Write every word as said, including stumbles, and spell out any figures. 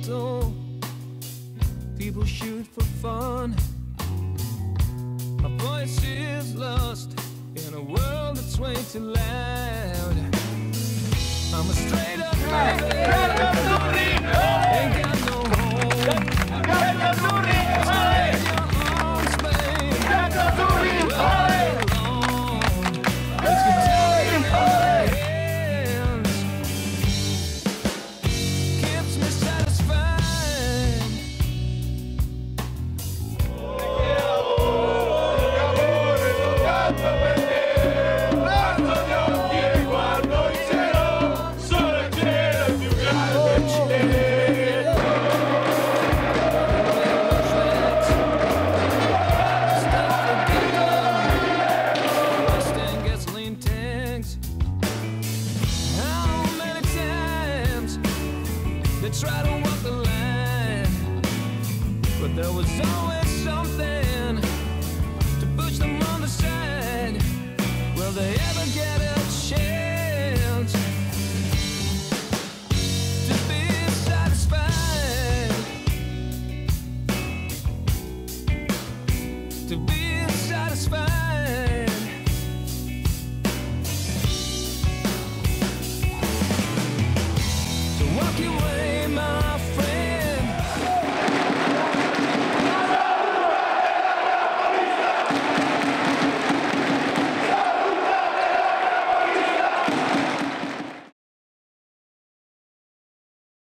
pistol. People shoot for fun. My voice is lost in a world that's way too loud. I'm a straight up man. Ain't got no home. Stay in your own space. Well, alone. Let's get down in my hands. Keeps me satisfied. Try to walk the line, but there was always something to push them on the side. Will they ever get a chance to be satisfied? To be